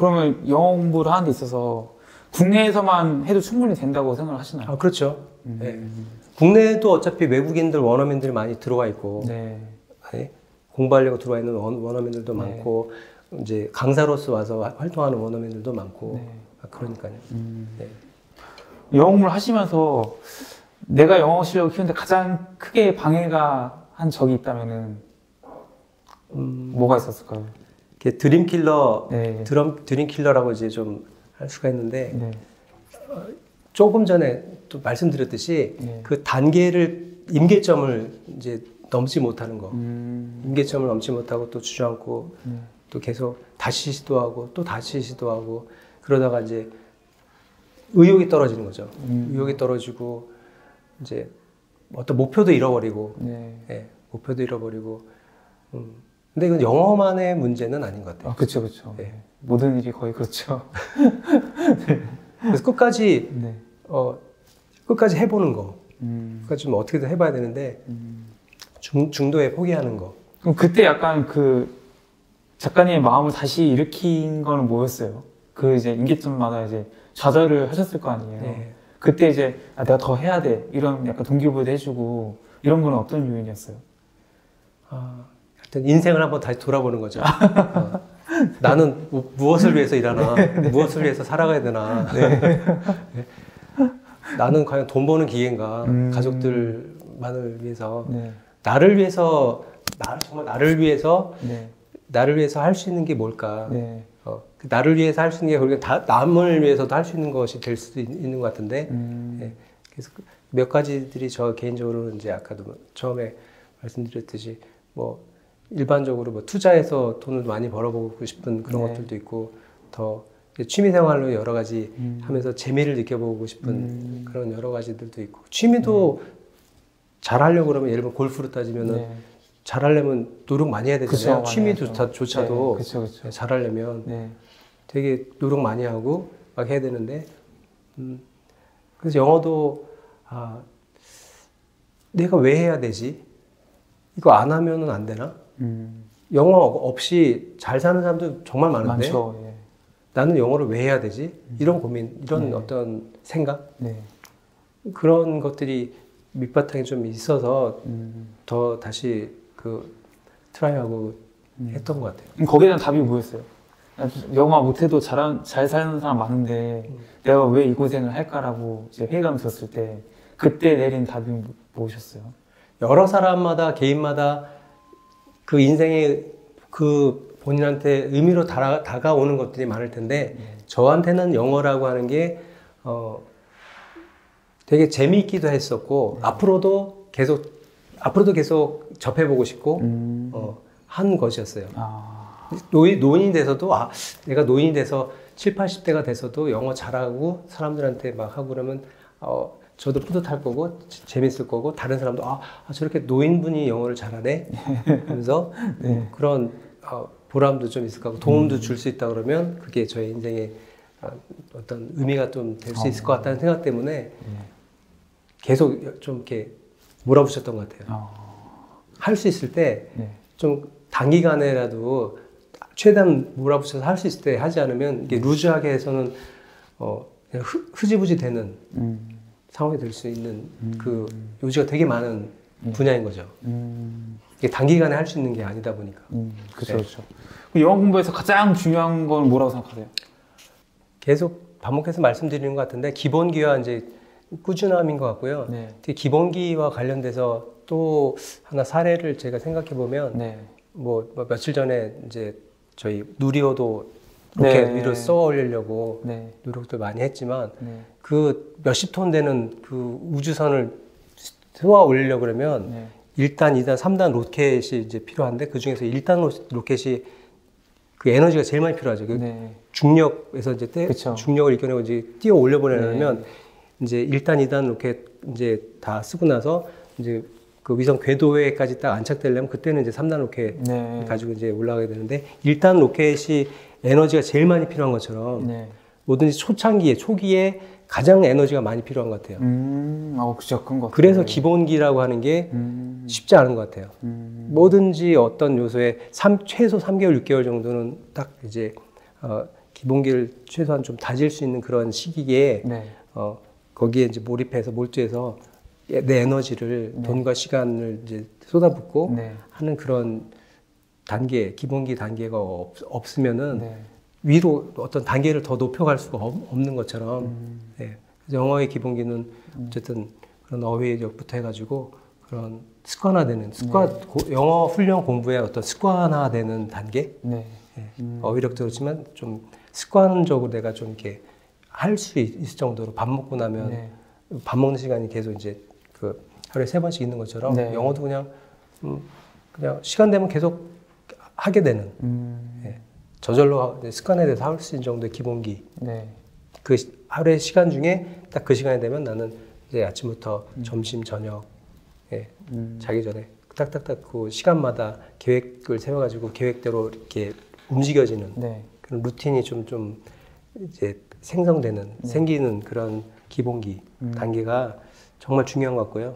그러면 영어 공부를 하는 데 있어서 국내에서만 해도 충분히 된다고 생각을 하시나요? 아, 그렇죠. 네. 국내에도 어차피 외국인들, 원어민들이 많이 들어와 있고, 네. 네. 공부하려고 들어와 있는 원어민들도 많고, 이제 강사로서 와서 활동하는 원어민들도 많고, 그러니까요. 네. 영어 공부를 하시면서 내가 영어 실력을 키우는데 가장 크게 방해가 한 적이 있다면은 뭐가 있었을까요? 드림킬러, 네. 드림킬러라고 이제 좀 할 수가 있는데, 네. 조금 전에 또 말씀드렸듯이 그 단계를, 임계점을 이제 넘지 못하는 거. 임계점을 넘지 못하고 또 주저앉고 또 계속 다시 시도하고 또 다시 시도하고 그러다가 이제 의욕이 떨어지는 거죠. 의욕이 떨어지고 이제 어떤 목표도 잃어버리고, 예, 목표도 잃어버리고. 근데 이건 영어만의 문제는 아닌 것 같아요. 아, 그렇죠, 그렇죠. 예. 모든 일이 거의 그렇죠. 그래서 끝까지 끝까지 해보는 거. 끝까지 좀 어떻게든 해봐야 되는데 중도에 포기하는 거. 그럼 그때 약간 그 작가님의 마음을 다시 일으킨 거는 뭐였어요? 그 이제 임계점마다 이제 좌절을 하셨을 거 아니에요. 네. 그때 이제 아, 내가 더 해야 돼 이런 약간 동기부여도 해주고 이런 거는 어떤 요인이었어요? 하여튼 인생을 한번 다시 돌아보는 거죠. 나는 무엇을 위해서 일하나, 무엇을 위해서 살아가야 되나. 나는 과연 돈 버는 기회인가, 가족들만을 위해서, 나를 위해서, 정말 나를 위해서 할 수 있는 게 뭘까. 나를 위해서 할 수 있는 게 그러니까 남을 위해서도 할 수 있는 것이 될 수도 있는 것 같은데, 그래서 몇 가지들이 저 개인적으로는 이제 아까도 처음에 말씀드렸듯이 뭐 일반적으로 뭐 투자해서 돈을 많이 벌어보고 싶은 그런 것들도 있고, 더 취미생활로 여러 가지 하면서 재미를 느껴보고 싶은 그런 여러 가지들도 있고, 취미도 잘하려고 그러면 예를 들면 골프로 따지면은 잘하려면 노력 많이 해야 되잖아요. 그쵸, 취미조차도 그쵸. 잘하려면 되게 노력 많이 하고 막 해야 되는데, 그래서 영어도 내가 왜 해야 되지? 이거 안 하면은 안 되나? 영어 없이 잘 사는 사람도 정말 많은데 많죠, 예. 나는 영어를 왜 해야 되지? 이런 고민, 이런 어떤 생각? 그런 것들이 밑바탕에 좀 있어서 더 다시 트라이하고 했던 것 같아요. 그럼 거기에 대한 답이 뭐였어요? 영어 못해도 잘 사는 사람 많은데 내가 왜 이 고생을 할까라고 이제 회의감 들었을 때 그때 내린 답이 무엇이었어요? 여러 사람마다 개인마다 그 인생의 그 본인한테 의미로 다가오는 것들이 많을 텐데 저한테는 영어라고 하는 게 되게 재미있기도 했었고 앞으로도 계속 접해보고 싶고 한 것이었어요. 노인이 돼서도 내가 노인이 돼서 7, 80대가 돼서도 영어 잘하고 사람들한테 막 하고 그러면 저도 뿌듯할 거고 재밌을 거고 다른 사람도 저렇게 노인분이 영어를 잘하네 하면서 그런 보람도 좀 있을 거고 도움도 줄 수 있다 그러면 그게 저의 인생에 어떤 의미가 좀 될 수 있을 것 같다는 생각 때문에 계속 좀 이렇게 몰아붙였던 것 같아요. 할 수 있을 때 좀 단기간에라도 최대한 몰아붙여서 할 수 있을 때 하지 않으면 이게 루즈하게 해서는 그냥 흐지부지 되는 상황이 될 수 있는 그 요지가 되게 많은 분야인 거죠. 이게 단기간에 할 수 있는 게 아니다 보니까. 그렇죠. 영어 공부에서 가장 중요한 건 뭐라고 생각하세요? 계속 반복해서 말씀드리는 것 같은데 기본기와 이제 꾸준함인 것 같고요. 특히 기본기와 관련돼서 또 하나 사례를 제가 생각해 보면 뭐 며칠 전에 이제 저희 누리호도 로켓 위로 쏘아 올리려고 노력도 많이 했지만 그 몇십 톤 되는 그 우주선을 쏘아 올리려고 그러면 1단, 2단, 3단 로켓이 이제 필요한데 그 중에서 1단 로켓이 그 에너지가 제일 많이 필요하죠. 그 중력에서 이제 중력을 이겨내고 이제 뛰어 올려보내려면 이제 1단, 2단 로켓 이제 다 쓰고 나서 이제 그 위성 궤도에까지 딱 안착되려면 그때는 이제 3단 로켓 가지고 이제 올라가게 되는데 1단 로켓이 에너지가 제일 많이 필요한 것처럼 뭐든지 초기에 가장 에너지가 많이 필요한 것 같아요. 그죠, 그런 것 같아요. 그래서 기본기라고 하는 게 쉽지 않은 것 같아요. 뭐든지 어떤 요소에 최소 3개월, 6개월 정도는 딱 이제 기본기를 최소한 좀 다질 수 있는 그런 시기에 네. 거기에 이제 몰입해서 몰두해서 내 에너지를 네. 돈과 시간을 이제 쏟아붓고 네. 하는 그런 단계, 기본기 단계가 없으면은 네. 위로 어떤 단계를 더 높여갈 수가 없는 것처럼 예. 그래서 영어의 기본기는 어쨌든 그런 어휘력부터 해가지고 그런 습관화되는 영어 훈련 공부의 어떤 습관화되는 단계 네. 예. 어휘력도 그렇지만 좀 습관적으로 내가 좀 이렇게 할 수 있을 정도로 밥 먹고 나면 네. 밥 먹는 시간이 계속 이제 그 하루에 3번씩 있는 것처럼 네. 영어도 그냥 시간 되면 계속 하게 되는 예. 저절로 습관에 대해서 할 수 있는 정도의 기본기. 네. 그 하루의 시간 중에 딱 그 시간이 되면 나는 이제 아침부터 점심, 저녁, 예. 자기 전에 딱딱딱 그 시간마다 계획을 세워가지고 계획대로 이렇게 움직여지는 네. 그런 루틴이 좀 이제 생성되는, 생기는 그런 기본기 단계가 정말 중요한 것 같고요.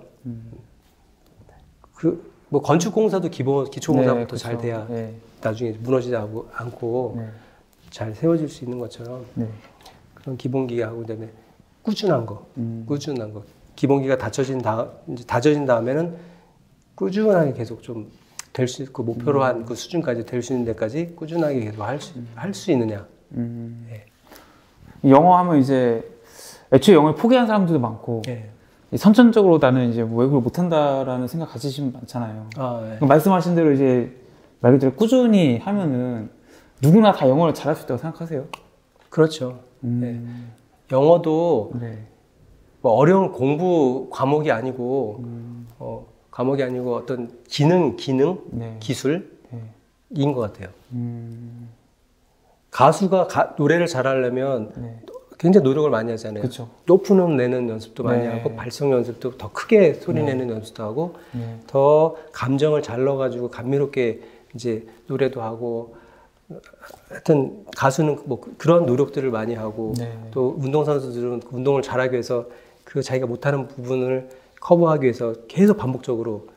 뭐 건축공사도 기초공사부터 네, 잘 돼야 네. 나중에 무너지지 않고 네. 잘 세워질 수 있는 것처럼 네. 그런 기본기하고 그다음에 꾸준한 거. 기본기가 이제 다져진 다음에는 꾸준하게 계속 좀 될 수 있고 목표로 한 그 수준까지 될 수 있는 데까지 꾸준하게 계속 할 수 있느냐. 예. 영어 하면 이제 애초에 영어를 포기한 사람들도 많고 예. 선천적으로 나는 이제 뭐 외국을 못한다라는 생각 가지시는 분 많잖아요. 예. 말씀하신 대로 이제 말 그대로 꾸준히 하면은 누구나 다 영어를 잘할 수 있다고 생각하세요? 그렇죠. 예. 영어도 네. 뭐 어려운 공부 과목이 아니고 과목이 아니고 어떤 기능, 네. 기술인 네. 것 같아요. 가수가 노래를 잘하려면 네. 굉장히 노력을 많이 하잖아요. 그쵸. 높은 음 내는 연습도 많이 네. 하고 발성 연습도 더 크게 소리 내는 연습도 하고 네. 더 감정을 잘 넣어가지고 감미롭게 이제 노래도 하고 하여튼 가수는 뭐 그런 노력들을 많이 하고 네. 또 운동선수들은 운동을 잘하기 위해서 그 자기가 못하는 부분을 커버하기 위해서 계속 반복적으로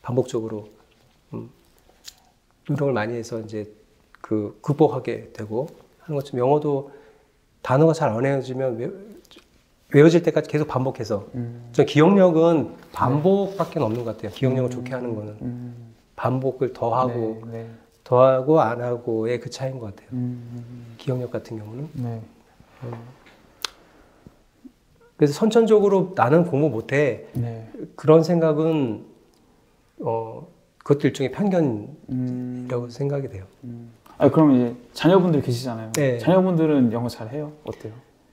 노력을 많이 해서 이제 그 극복하게 되고 하는 것처럼 영어도 단어가 잘 안 외워지면 외워질 때까지 계속 반복해서 저 기억력은 반복밖에 없는 것 같아요. 기억력을 좋게 하는 거는 반복을 더 하고 네. 네. 더 하고 안 하고의 그 차이인 것 같아요. 기억력 같은 경우는. 네. 그래서 선천적으로 나는 공부 못해. 네. 그런 생각은 그것도 일종의 편견이라고 생각이 돼요. 아, 그럼 이제 자녀분들 계시잖아요. 네. 자녀분들은 영어 잘해요? 어때요?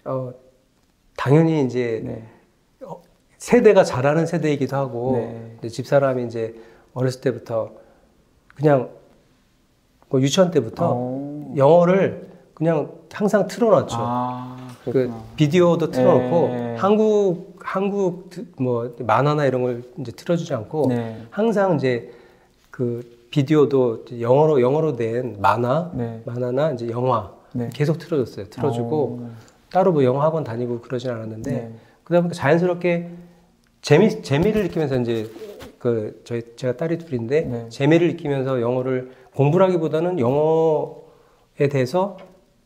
당연히 이제 네. 세대가 잘하는 세대이기도 하고 네. 집사람이 이제 어렸을 때부터 그냥 뭐 유치원 때부터 영어를 그냥 항상 틀어놨죠. 그 비디오도 틀어놓고 네. 한국 뭐 만화나 이런 걸 이제 틀어주지 않고 네. 항상 이제 그 비디오도 영어로 된 네. 만화나 이제 영화 네. 계속 틀어줬어요. 틀어주고 따로 뭐 영어 학원 다니고 그러진 않았는데 네. 그러다 보니까 자연스럽게 재미를 느끼면서 이제 제가 딸이 둘인데 네. 재미를 느끼면서 영어를 공부라기보다는 영어에 대해서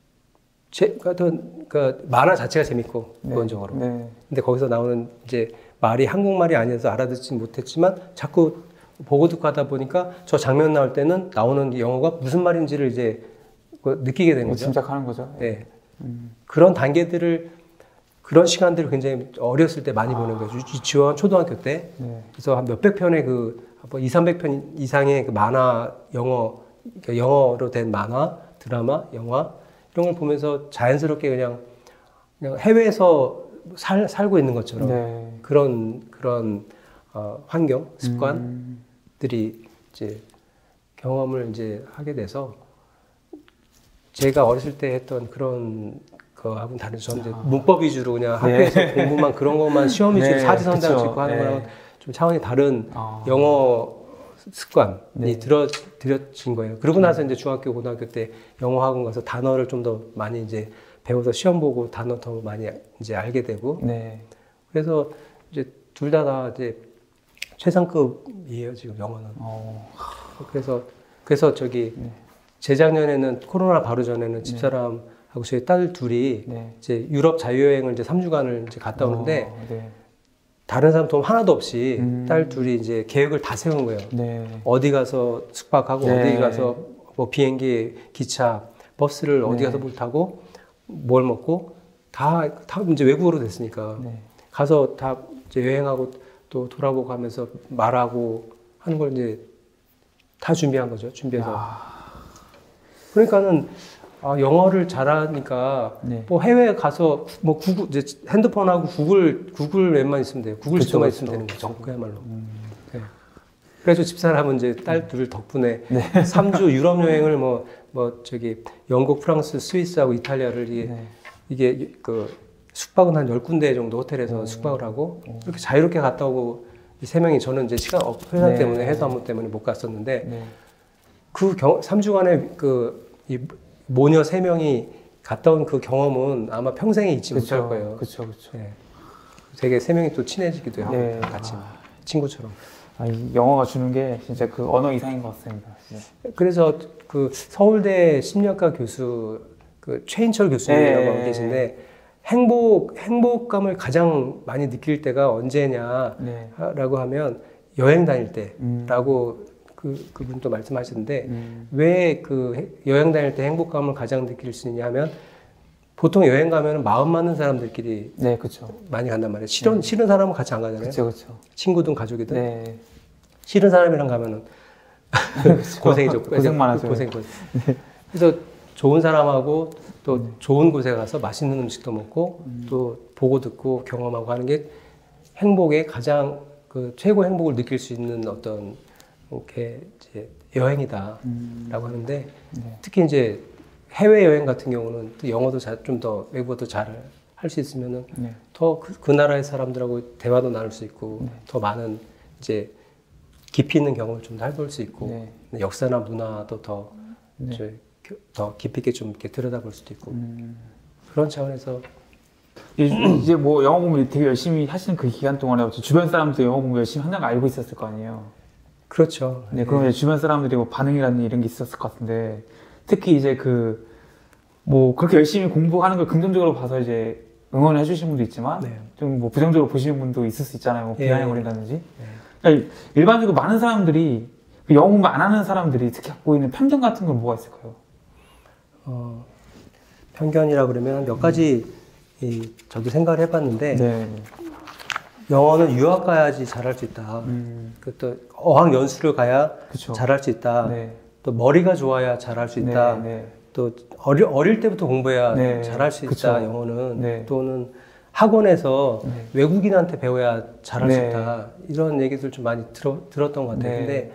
그 만화 자체가 재밌고 기본적으로. 네. 근데 거기서 나오는 이제 말이 한국말이 아니어서 알아듣지 못했지만 자꾸 보고 듣고 하다 보니까 저 장면 나올 때는 나오는 영어가 무슨 말인지를 이제 느끼게 되는 거죠. 짐작하는 거죠. 네. 그런 단계들을 그런 시간들을 굉장히 어렸을 때 많이 보는 거죠. 유치원, 초등학교 때. 네. 그래서 한 몇백 편의 뭐 200~300편 이상의 그 만화, 영어로 된 만화, 드라마, 영화 이런 걸 보면서 자연스럽게 그냥 해외에서 살고 있는 것처럼 네. 그런 환경, 습관들이 이제 경험을 이제 하게 돼서 제가 어렸을 때 했던 그런 거하고는 다르죠. 저는 이제 문법 위주로 그냥 학교에서 공부만 그런 것만 시험 위주로 사지선다를 짓고 하는 거랑 좀 차원이 다른 영어 습관이 들여진 거예요. 그러고 나서 이제 중학교, 고등학교 때 영어 학원 가서 단어를 좀 더 많이 이제 배워서 시험 보고 단어 더 많이 이제 알게 되고. 그래서 이제 둘 다 이제 최상급이에요, 지금 영어는. 그래서 저기 재작년에는 코로나 바로 전에는 집사람하고 저희 딸 둘이 네. 이제 유럽 자유여행을 이제 3주간을 이제 갔다 오는데 네. 다른 사람 도움 하나도 없이 딸 둘이 이제 계획을 다 세운 거예요. 네. 어디 가서 숙박하고 네. 어디 가서 뭐 비행기, 기차, 버스를 어디 가서 뭘 타고 뭘 먹고 다 이제 외국어로 됐으니까 네. 가서 다 이제 여행하고 또 돌아보고 하면서 말하고 하는 걸 이제 다 준비한 거죠. 준비해서. 그러니까는 영어를 잘하니까 네. 뭐 해외 가서 뭐 구글 이제 핸드폰하고 구글 앱만 있으면 돼요. 구글 스토어만 있으면 되는 거죠. 그야말로. 네. 그래서 집사람은 이제 딸 둘 덕분에 3주 유럽 여행을 뭐 저기 영국, 프랑스, 스위스하고 이탈리아를 이게 그 숙박은 한 10군데 정도 호텔에서 숙박을 하고 이렇게 자유롭게 갔다 오고 이 세 명이 저는 이제 시간 회사 때문에 회사 업무 때문에 못 갔었는데 그 3주간의 이 모녀 세 명이 갔다 온 그 경험은 아마 평생에 잊지 못할 거예요. 그렇죠. 네. 되게 세 명이 또 친해지기도 하고 네. 같이 친구처럼. 이 영어가 주는 게 진짜 그 언어 이상인 것 같습니다. 진짜. 그래서 그 서울대 심리학과 교수 그 최인철 교수님이라고 네. 계신데 행복감을 가장 많이 느낄 때가 언제냐라고 하면 여행 다닐 때라고 그분도 말씀하시는데 왜 그 여행 다닐 때 행복감을 가장 느낄 수 있냐 하면 보통 여행 가면 마음 맞는 사람들끼리 그렇죠. 많이 간단 말이에요. 싫은 사람은 같이 안 가잖아요. 그렇죠. 친구든 가족이든 싫은 사람이랑 가면은 고생이죠. 고생만 하죠. 고생. 그래서 좋은 사람하고 또 좋은 곳에 가서 맛있는 음식도 먹고 또 보고 듣고 경험하고 하는 게 행복의 가장 그 최고 행복을 느낄 수 있는 어떤 이렇게 이제 여행이다라고 하는데 특히 이제 해외 여행 같은 경우는 또 영어도 좀 더 외국어도 잘 할 수 있으면은 더 그 나라의 사람들하고 대화도 나눌 수 있고 더 많은 이제 깊이 있는 경험을 좀 더 해볼 수 있고 역사나 문화도 더 깊이 있게 좀 이렇게 들여다볼 수도 있고 그런 차원에서 이제 뭐 영어 공부 되게 열심히 하시는 그 기간 동안에 주변 사람도 영어 공부 열심히 한다는 걸 알고 있었을 거 아니에요. 그렇죠. 그럼 이제 주변 사람들이 뭐 반응이라는 이런 게 있었을 것 같은데 특히 이제 뭐 그렇게 열심히 공부하는 걸 긍정적으로 봐서 이제 응원해 주신 분도 있지만 좀 뭐 부정적으로 보시는 분도 있을 수 있잖아요. 뭐 비난해 버린다든지. 그러니까 일반적으로 많은 사람들이 영어 공부 안 하는 사람들이 특히 갖고 있는 편견 같은 건 뭐가 있을까요? 편견이라 그러면 몇 가지 저도 생각을 해봤는데 영어는 유학 가야지 잘할 수 있다. 또 어학 연수를 가야 잘할 수 있다. 또 머리가 좋아야 잘할 수 있다. 또 어릴 때부터 공부해야 잘할 수 있다. 영어는 또는 학원에서 외국인한테 배워야 잘할 수 있다. 이런 얘기들 좀 많이 들었던 것 같아요. 근데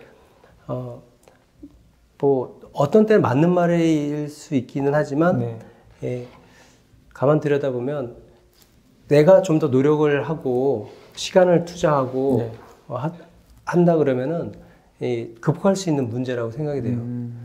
뭐 어떤 때는 맞는 말일 수 있기는 하지만 가만 들여다보면 내가 좀 더 노력을 하고 시간을 투자하고 한다 그러면은 극복할 수 있는 문제라고 생각이 돼요.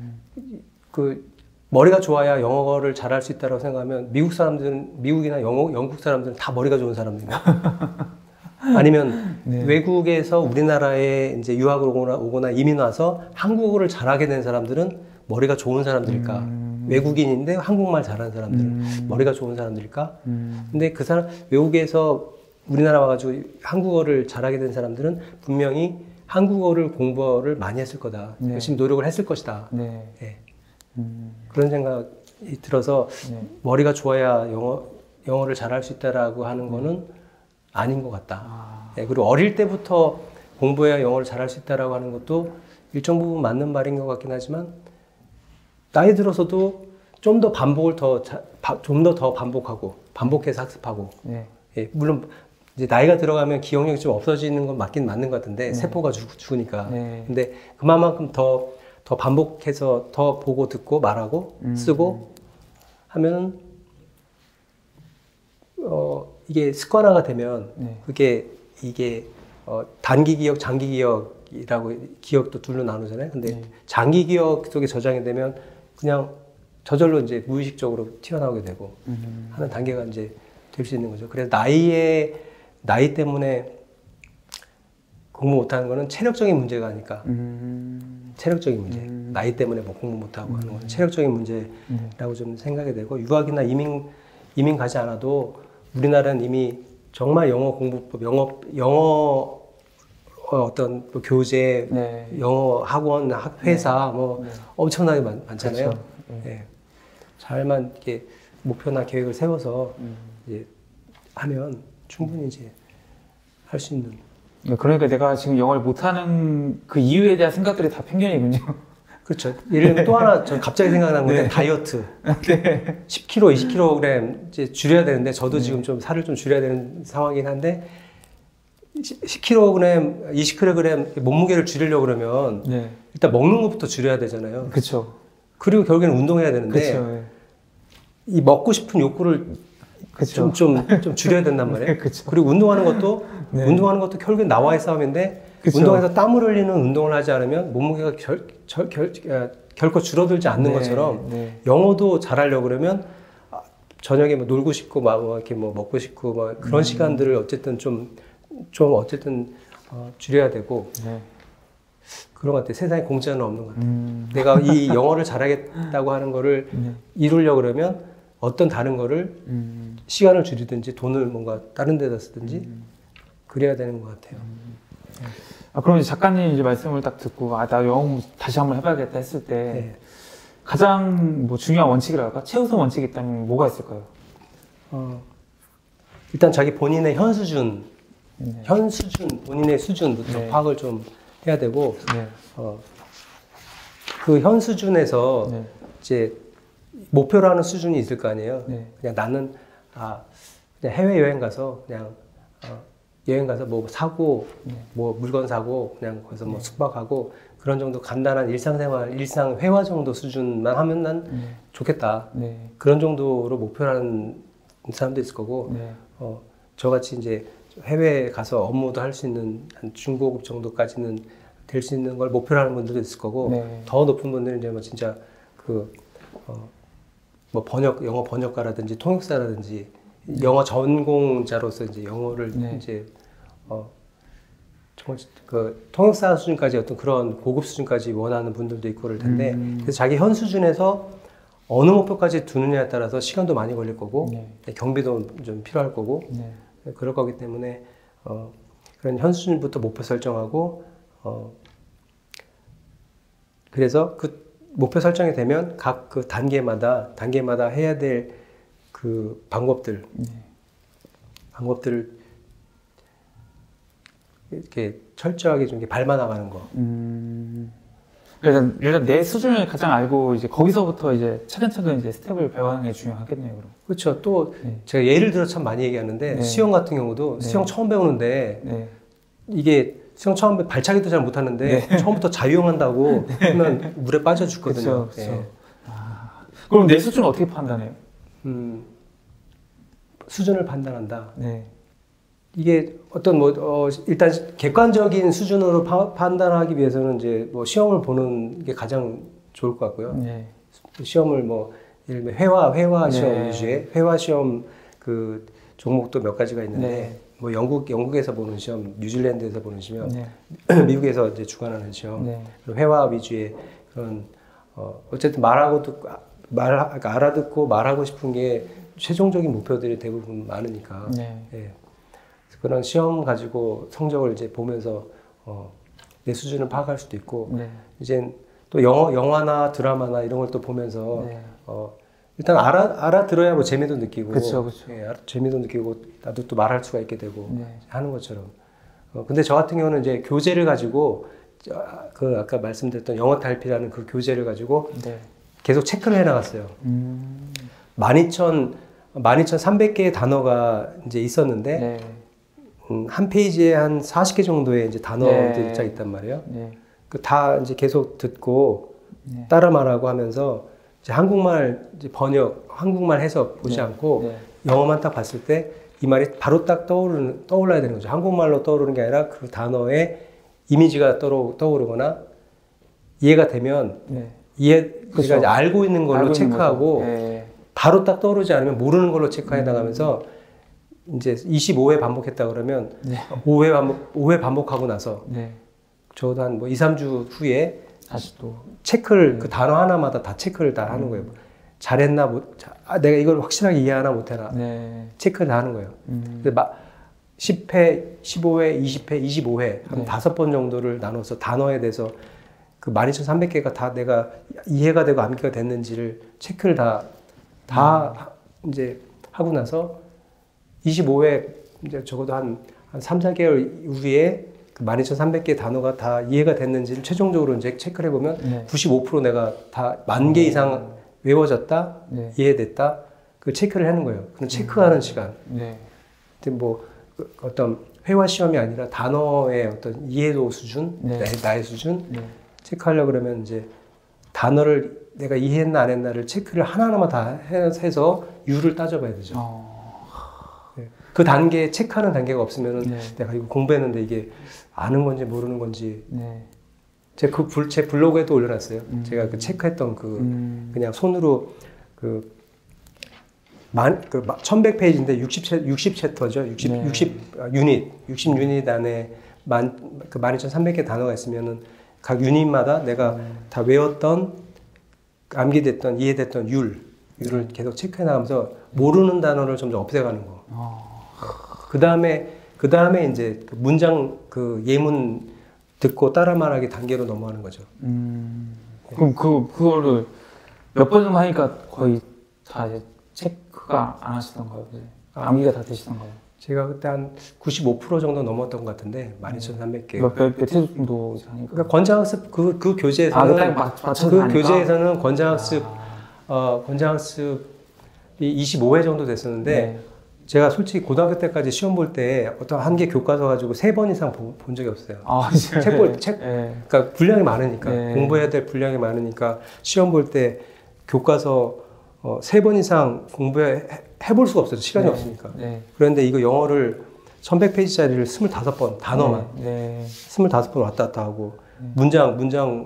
머리가 좋아야 영어를 잘할 수 있다고 생각하면 미국이나 영국 사람들은 다 머리가 좋은 사람들이에요. 아니면 외국에서 우리나라에 이제 유학을 오거나 이민 와서 한국어를 잘하게 된 사람들은 머리가 좋은 사람들일까? 외국인인데 한국말 잘하는 사람들, 머리가 좋은 사람들일까? 근데 그 사람, 외국에서 우리나라 와가지고 한국어를 잘하게 된 사람들은 분명히 한국어를 공부를 많이 했을 거다. 열심히 노력을 했을 것이다. 그런 생각이 들어서 머리가 좋아야 영어를 잘할 수 있다라고 하는 거는 아닌 것 같다. 그리고 어릴 때부터 공부해야 영어를 잘할 수 있다라고 하는 것도 일정 부분 맞는 말인 것 같긴 하지만 나이 들어서도 좀 더 반복을 좀 더 반복하고 반복해서 학습하고 물론 이제 나이가 들어가면 기억력이 좀 없어지는 건 맞긴 맞는 것 같은데 세포가 죽으니까 근데 그만큼 더 반복해서 더 보고 듣고 말하고 쓰고 하면은 이게 습관화가 되면 이게 단기 기억, 장기 기억이라고 기억도 둘로 나누잖아요. 근데 장기 기억 속에 저장이 되면 그냥 저절로 이제 무의식적으로 튀어나오게 되고 하는 단계가 이제 될 수 있는 거죠. 그래서 나이 때문에 공부 못하는 거는 체력적인 문제가 아닐까. 체력적인 문제. 나이 때문에 뭐 공부 못하고 하는 건 체력적인 문제라고 좀 생각이 되고, 유학이나 이민 가지 않아도 우리나라는 이미 정말 영어 공부법, 영어 어떤 뭐 교재, 네. 영어 학원, 회사 뭐 엄청나게 많잖아요. 그렇죠. 예. 잘만 이렇게 목표나 계획을 세워서 이제 하면 충분히 이제 할 수 있는. 그러니까 내가 지금 영어를 못하는 그 이유에 대한 생각들이 다 편견이군요. 그렇죠. 예를 들면 또 하나 저 갑자기 생각난 건데 네. 다이어트. 네. 10kg, 20kg 이제 줄여야 되는데 저도 지금 좀 살을 좀 줄여야 되는 상황이긴 한데 10kg, 20kg 몸무게를 줄이려고 그러면 네. 일단 먹는 것부터 줄여야 되잖아요. 그렇죠. 그리고 결국에는 운동해야 되는데 그쵸. 이 먹고 싶은 욕구를 좀 줄여야 된단 말이에요. 그리고 운동하는 것도 결국엔 나와의 싸움인데 그쵸. 운동해서 땀을 흘리는 운동을 하지 않으면 몸무게가 결코 줄어들지 않는 네, 것처럼 네. 영어도 잘하려고 그러면 저녁에 뭐 놀고 싶고 막 이렇게 뭐 먹고 싶고 막 그런 시간들을 어쨌든 좀 어쨌든 줄여야 되고 네. 그런 것 같아요. 세상에 공짜는 없는 것 같아요. 내가 이 영어를 잘하겠다고 하는 거를 이루려고 그러면 어떤 다른 거를 시간을 줄이든지 돈을 뭔가 다른 데다 쓰든지 그래야 되는 것 같아요. 그럼 이제 작가님 이제 말씀을 딱 듣고 나 영어 다시 한번 해봐야겠다 했을 때 네. 가장 뭐 중요한 원칙이랄까? 최우선 원칙이 있다면 뭐가 있을까요? 일단 자기 본인의 현 수준, 본인의 수준부터 네. 파악을 좀 해야 되고 네. 그 현 수준에서 네. 이제 목표로 하는 수준이 있을 거 아니에요. 네. 그냥 나는 그냥 해외 여행 가서 그냥 여행 가서 뭐 사고 뭐 물건 사고 그냥 거기서 뭐 숙박하고 그런 정도 간단한 일상생활, 일상 회화 정도 수준만 하면 난 좋겠다. 네. 그런 정도로 목표로 하는 사람도 있을 거고 네. 저같이 이제 해외에 가서 업무도 할 수 있는 한 중고급 정도까지는 될 수 있는 걸 목표로 하는 분들도 있을 거고 네. 더 높은 분들은 이제 뭐 진짜 뭐 영어 번역가라든지 통역사라든지 영어 전공자로서 이제 영어를 이제 정말 그 통역사 수준까지 어떤 그런 고급 수준까지 원하는 분들도 있고 그럴 텐데 그래서 자기 현 수준에서 어느 목표까지 두느냐에 따라서 시간도 많이 걸릴 거고 경비도 좀 필요할 거고 그럴 거기 때문에 그런 현 수준부터 목표 설정하고 그래서 그 목표 설정이 되면 각 그 단계마다 해야 될 그 방법들을 이렇게 철저하게 좀 밟아 나가는 거. 일단 내 수준을 가장 알고 이제 거기서부터 이제 차근차근 이제 스텝을 배워가는 게 중요하겠네요. 그럼. 그렇죠. 또 제가 예를 들어 참 많이 얘기하는데 수영 같은 경우도 수영 처음 배우는데 이게 수영 처음 발차기도 잘 못하는데 처음부터 자유형한다고 하면 물에 빠져 죽거든요. 그쵸. 그럼 내 수준을 어떻게 판단해요? 수준을 판단한다. 이게 어떤 일단 객관적인 수준으로 판단하기 위해서는 이제 뭐 시험을 보는 게 가장 좋을 것 같고요. 시험을 뭐 예를 들면 회화 시험 위주의 회화 시험 그 종목도 몇 가지가 있는데 뭐 영국에서 보는 시험, 뉴질랜드에서 보는 시험, 미국에서 이제 주관하는 시험, 회화 위주의 그런 어쨌든 그러니까 알아듣고 말하고 싶은 게 최종적인 목표들이 대부분 많으니까. 그런 시험 가지고 성적을 이제 보면서 내 수준을 파악할 수도 있고 이제 또 영화나 드라마나 이런 걸 또 보면서 일단 알아들어야 뭐 재미도 느끼고 그쵸. 재미도 느끼고 나도 또 말할 수가 있게 되고 하는 것처럼 근데 저 같은 경우는 이제 교재를 가지고 그 아까 말씀드렸던 영어 탈피라는 그 교재를 가지고 계속 체크를 해 나갔어요. 12,300개의 단어가 이제 있었는데 한 페이지에 한 40개 정도의 이제 단어들이 쫙 있단 말이에요. 그 다 이제 계속 듣고 따라 말하고 하면서 이제 한국말 이제 한국말 해석 보지 않고 영어만 딱 봤을 때 이 말이 바로 딱 떠올라야 되는 거죠. 한국말로 떠오르는 게 아니라 그 단어의 이미지가 떠오르거나 이해가 되면 우리가 이제 알고 있는 걸로 체크하고 바로 딱 떠오르지 않으면 모르는 걸로 체크해 나가면서 이제 25회 반복했다 그러면 네. 5회 반복하고 나서 네. 저도 한 뭐 2, 3주 후에 다시 또 체크를 네. 그 단어 하나마다 다 체크를 다 하는 거예요. 잘했나 내가 이걸 확실하게 이해하나 못하나 네. 체크를 다 하는 거예요. 그래서 막 10회, 15회, 20회, 25회 한 네. 5번 정도를 나눠서 단어에 대해서 그 12,300개가 다 내가 이해가 되고 암기가 됐는지를 체크를 다 이제 하고 나서 25회 이제 적어도 한 3, 4개월 이후에 그 12,300개 단어가 다 이해가 됐는지를 최종적으로 이제 체크를 해보면 네. 95% 내가 다 10,000개 이상 외워졌다, 네. 이해됐다, 그 체크를 하는 거예요. 그럼 체크하는 시간. 네. 뭐 어떤 회화 시험이 아니라 단어의 어떤 이해도 수준, 네. 나의 수준 네. 체크하려고 그러면 이제 단어를 내가 이해했나 안 했나를 체크를 하나하나만 다 해서 유를 따져봐야 되죠. 네. 그 단계 체크하는 단계가 없으면은 네. 내가 이거 공부했는데 이게 아는 건지 모르는 건지 네. 제가 제 블로그에도 올려놨어요. 제가 그 체크했던 그냥 손으로 1100페이지인데 60챕터죠. 60 유닛 안에 12,300개 단어가 있으면은 각 유닛마다 내가 다 외웠던, 암기됐던, 이해됐던 율을 계속 체크해 나가면서 모르는 단어를 점점 없애가는 거. 그 다음에 이제 그 문장, 그 예문 듣고 따라 말하기 단계로 넘어가는 거죠. 그럼 그거를 몇 번 정도 하니까 거의 다 이제 체크가 안 하시던가요? 암기가 다 되시던가요? 제가 그때 한 95% 정도 넘었던 것 같은데 12,300개. 몇 회 정도 하니까? 그러니까 권장학습 그 교재에서는 교재에서는 권장학습이 25회 정도 됐었는데 네. 제가 솔직히 고등학교 때까지 시험 볼 때 어떤 한 개 교과서 가지고 3번 이상 본 적이 없어요. 네. 그러니까 분량이 많으니까 네. 공부해야 될 분량이 많으니까 시험 볼 때 교과서 3번 이상 해볼 수가 없어요. 시간이 네. 없으니까. 네. 그런데 이거 영어를 1100페이지짜리를 25번 단어만 네. 25번 왔다 갔다 하고 문장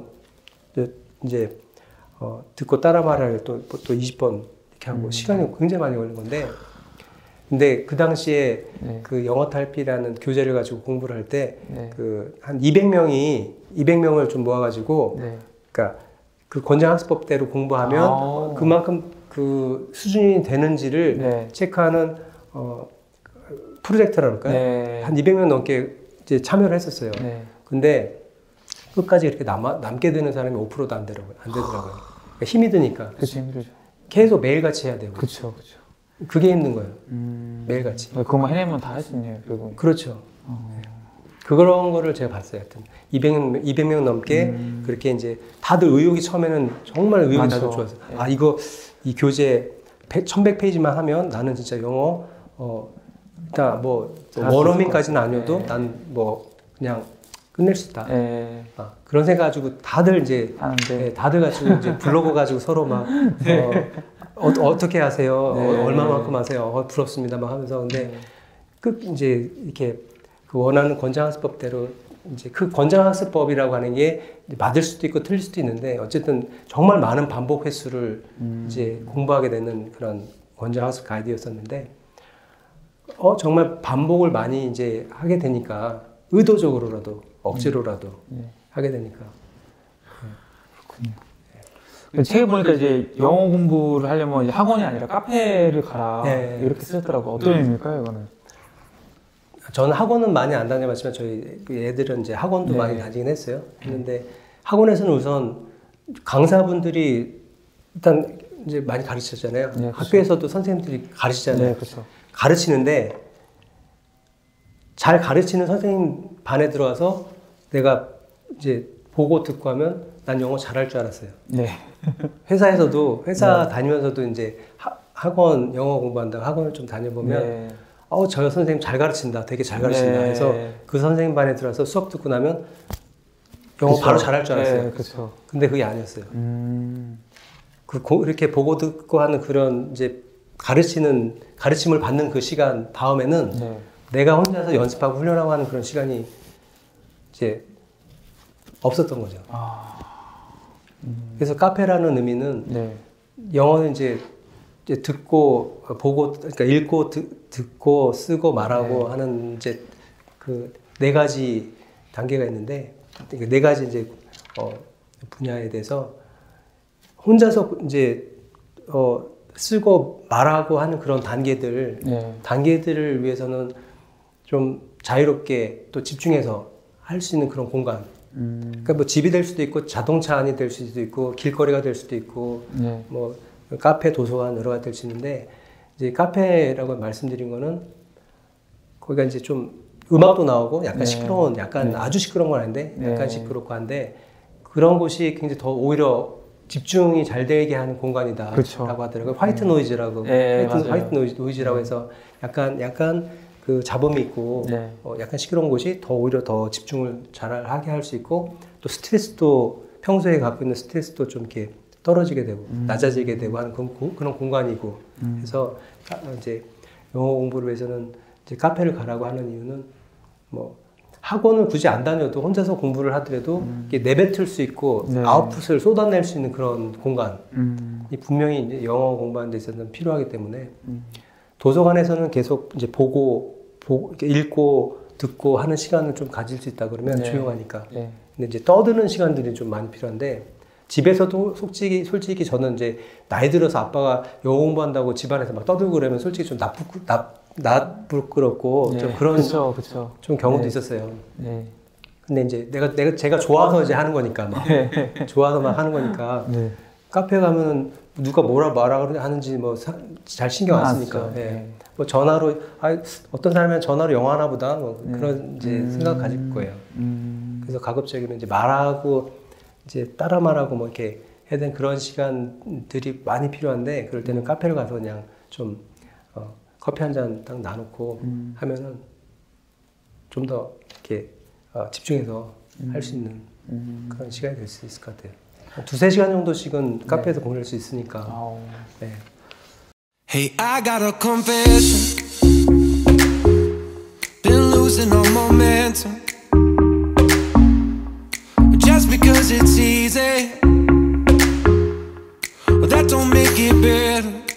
이제 듣고 따라 말하를 또 20번 이렇게 하고 시간이 굉장히 많이 걸린 건데 근데 그 당시에 네. 그 영어 탈피라는 교재를 가지고 공부를 할 때 네. 그 한 200명을 좀 모아가지고 네. 그러니까 그 권장학습법대로 공부하면 그만큼 그 수준이 되는지를 네. 체크하는 프로젝트라고 할까요? 네. 한 200명 넘게 이제 참여를 했었어요. 네. 근데 끝까지 이렇게 남게 되는 사람이 5%도 안 되더라고요. 그러니까 힘이 드니까. 그치, 힘들죠. 계속 매일같이 해야 되고. 그쵸. 그게 힘든 거예요. 매일같이. 그것만 해내면 다 할 수 있네요, 결국. 그렇죠. 네. 그런 거를 제가 봤어요. 하여튼 200명 넘게 그렇게 이제 다들 의욕이 처음에는 정말 의욕이 다들 좋았어요. 네. 이 교재 1100페이지만 하면 나는 진짜 영어 일단 뭐 원어민까지는 아니어도 네. 난 뭐 그냥 끝낼 수 있다. 네. 그런 생각 가지고 다들 이제 네, 다들 가지고 이제 블로그 가지고 서로 막 어떻게 하세요? 네. 얼마만큼 하세요? 부럽습니다. 막 하면서 근데 이제 이렇게 그 원하는 권장학습법대로 이제 그 권장학습법이라고 하는 게 맞을 수도 있고 틀릴 수도 있는데 어쨌든 정말 많은 반복 횟수를 이제 공부하게 되는 그런 권장학습 가이드였었는데 정말 반복을 많이 이제 하게 되니까 의도적으로라도 억지로라도 하게 되니까. 그렇군요. 책에 보니까 이제 영어 공부를 하려면 이제 학원이 아니라 카페를 가라 이렇게 쓰셨더라고요. 어떤 의미일까요, 이거는? 저는 학원은 많이 안 다녀봤지만 저희 애들은 이제 학원도 많이 다니긴 했어요. 했는데 학원에서는 우선 강사분들이 일단 이제 많이 가르치잖아요. 네, 그렇죠. 학교에서도 선생님들이 가르치잖아요. 네, 그렇죠. 가르치는데 잘 가르치는 선생님 반에 들어와서 내가 이제 보고 듣고 하면 난 영어 잘할 줄 알았어요. 네. 회사에서도 다니면서도 이제 학원 영어 공부한다고 학원을 좀 다녀보면 저 선생님 잘 가르친다. 되게 잘 가르친다. 해서 그 선생님 반에 들어와서 수업 듣고 나면 영어 바로 잘할 줄 알았어요. 그쵸. 근데 그게 아니었어요. 이렇게 보고 듣고 하는 그런 이제 가르침을 받는 그 시간 다음에는 내가 혼자서 연습하고 훈련하고 하는 그런 시간이 이제 없었던 거죠. 그래서 카페라는 의미는 영어는 이제 이제 듣고 보고 그러니까 읽고 듣고 쓰고 말하고 네. 하는 이제 그 네 가지 단계가 있는데 네 가지 이제 분야에 대해서 혼자서 이제 쓰고 말하고 하는 그런 단계들을 위해서는 좀 자유롭게 또 집중해서 할 수 있는 그런 공간. 그러니까 뭐 집이 될 수도 있고 자동차 안이 될 수도 있고 길거리가 될 수도 있고 뭐 카페, 도서관 여러 가지 될 수 있는데 이제 카페라고 말씀드린 거는 거기가 이제 좀 음악도 나오고 약간 시끄러운 약간 아주 시끄러운 건 아닌데 약간 시끄럽고 한데 그런 곳이 굉장히 더 오히려 집중이 잘 되게 하는 공간이다라고 그렇죠. 하더라고요. 화이트 노이즈라고 화이트 노이즈라고 해서 약간 그 잡음이 있고 약간 시끄러운 곳이 더 오히려 더 집중을 잘 하게 할 수 있고 또 스트레스도 평소에 갖고 있는 스트레스도 좀 이렇게 떨어지게 되고 낮아지게 되고 하는 그런 공간이고 그래서 이제 영어 공부를 위해서는 이제 카페를 가라고 하는 이유는 뭐 학원을 굳이 안 다녀도 혼자서 공부를 하더라도 내뱉을 수 있고 아웃풋을 쏟아낼 수 있는 그런 공간이 분명히 이제 영어 공부하는 데 있어서는 필요하기 때문에 도서관에서는 계속 이제 보고 읽고 듣고 하는 시간을 좀 가질 수 있다 그러면 조용하니까. 근데 이제 떠드는 시간들이 좀 많이 필요한데 집에서도 솔직히 저는 이제 나이 들어서 아빠가 영어 공부한다고 집안에서 막 떠들고 그러면 솔직히 좀 부끄럽고 좀 그런 그쵸. 좀 경우도 있었어요. 근데 이제 제가 좋아서 이제 하는 거니까 막 좋아서 막 하는 거니까 카페 가면은 누가 뭐라 하는지 뭐 잘 신경 안 쓰니까 뭐 전화로 어떤 사람은 전화로 영화 하나 보다 뭐 그런 이제 생각 가질 거예요. 그래서 가급적이면 이제 말하고 이제 따라 말하고 뭐 이렇게 해야 되는 그런 시간들이 많이 필요한데 그럴 때는 카페를 가서 그냥 좀 커피 한 잔 딱 나놓고 하면은 좀 더 이렇게 집중해서 할 수 있는 그런 시간이 될 수 있을 것 같아요. 한 2-3시간 정도씩은 카페에서 보낼 수 있으니까. 네. Hey, I got a confession. Been losing all momentum. Just because it's easy, well, that don't make it better.